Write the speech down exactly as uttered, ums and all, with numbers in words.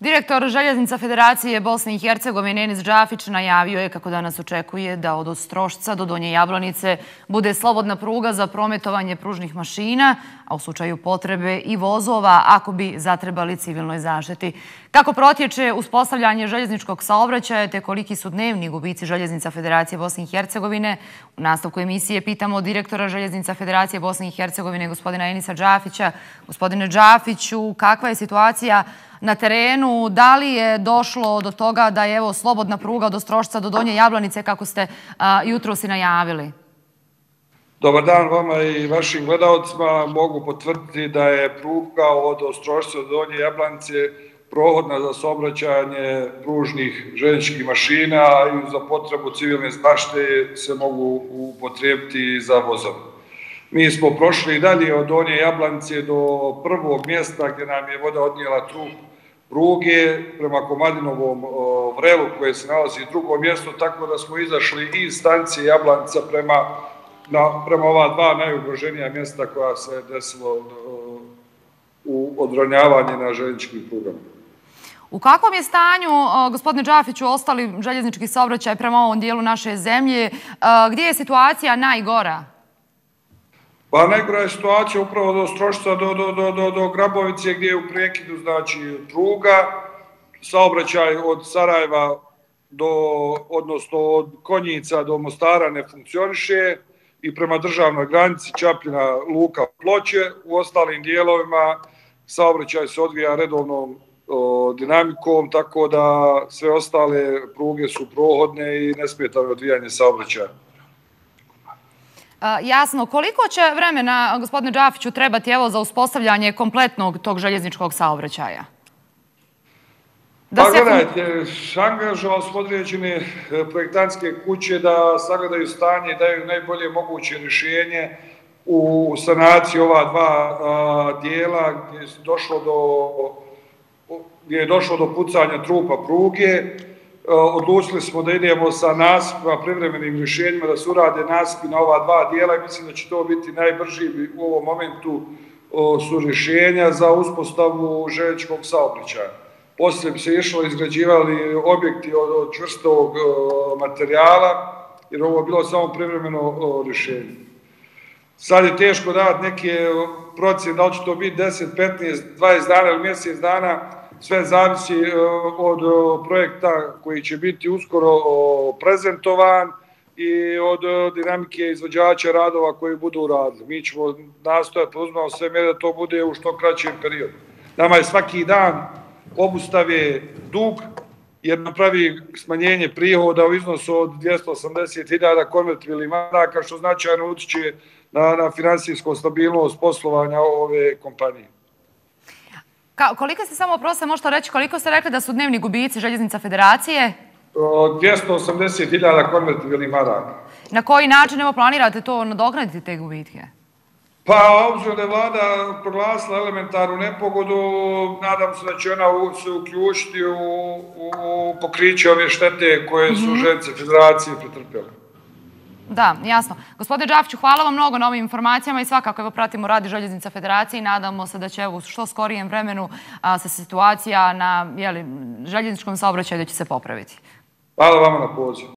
Direktor Željeznica Federacije Bosne i Hercegovine Enis Džafić najavio je kako danas očekuje da od Ostrošca do Donje Jablanice bude slobodna pruga za prometovanje pružnih mašina, a u slučaju potrebe i vozova ako bi zatrebali civilnoj zaštiti. Kako protječe uspostavljanje željezničkog saobraćaja te koliki su dnevni gubici Željeznica Federacije Bosne i Hercegovine, u nastavku emisije pitamo direktora Željeznica Federacije Bosne i Hercegovine gospodina Enisa Džafića. Gospodine Džafiću, kakva je situacija na terenu? Da li je došlo do toga da je evo slobodna pruga od Ostrošca do Donje Jablanice, kako ste jutros i najavili? Dobar dan vama i vašim gledalcima. Mogu potvrditi da je pruga od Ostrošca do Donje Jablanice prohodna za saobraćanje pružnih željezničkih mašina i za potrebu civilne zaštite se mogu upotrijebiti za vozove. Mi smo prošli dalje od Donje Jablanice do prvog mjesta gdje nam je voda odnijela trup pruge prema Komadinovom vrelu koje se nalazi u drugom mjestu, tako da smo izašli iz stanice Jablanica prema, na, prema ova dva najugroženija mjesta koja se desilo u odronjavanje na željezničkim prugama. U kakvom je stanju, gospodine Džafiću, ostali željeznički saobraćaj prema ovom dijelu naše zemlje? Gdje je situacija najgora? Pa najgora je situacija upravo od Ostrošca do, do, do, do, do Grabovice gdje je u prekidu znači pruga, saobraćaj od Sarajeva do, odnosno od Konjica do Mostara ne funkcioniše i prema državnoj granici Čapljina, Luka, Ploče. U ostalim dijelovima saobraćaj se odvija redovnom o, dinamikom, tako da sve ostale pruge su prohodne i nesmetano odvijanje saobraćaja. Jasno. Koliko će vremena, gospodine Džafiću, trebati evo za uspostavljanje kompletnog tog željezničkog saobraćaja? Pa gledajte, angažovali smo određene projektantske kuće da sagledaju stanje i daju najbolje moguće rješenje u sanaciji ova dva a, dijela gdje je došlo do, gdje je došlo do pucanja trupa pruge. Odlučili smo da idemo sa nasipima, privremenim rješenjima, da se urade nasipi na ova dva dijela i mislim da će to biti najbrži u ovom momentu su rješenja za uspostavu željezničkog saobraćaja. Poslije bi se išlo izgrađivali objekti od čvrstog materijala, jer ovo je bilo samo privremeno rješenje. Sad je teško dati neke procjene, da li će to biti deset, petnaest, dvadeset dana ili mjesec dana. Sve zavisi od projekta koji će biti uskoro prezentovan i od dinamike izvođača radova koji budu radili. Mi ćemo nastojati uzmano sve mjere da to bude u što kraćem periodu. Nama je svaki dan obustave dug jer napravi smanjenje prihoda u iznosu od dvjesto osamdeset hiljada konvertibilnih maraka, što značajno utiče na, na finansijsku stabilnost poslovanja ove kompanije. Ka, koliko ste samo prosto možete reći, koliko ste rekli da su dnevni gubici Željeznica Federacije? dvjesto osamdeset hiljada konvertibilnih maraka. Na koji način evo planirate to nadoknaditi te gubitke? Pa obzirom da je vlada proglasila elementarnu nepogodu, nadam se da će ona se uključiti u, u pokriće ove štete koje su mm-hmm. Željeznice Federacije pretrpjele. Da, jasno. Gospodine Džafiću, hvala vam mnogo na ovim informacijama i svakako evo pratimo rad Željeznica Federacije i nadamo se da će evo u što skorijem vremenu a, se situacija na jeli, željezničkom saobraćaju da će se popraviti. Hvala vama na pozivu.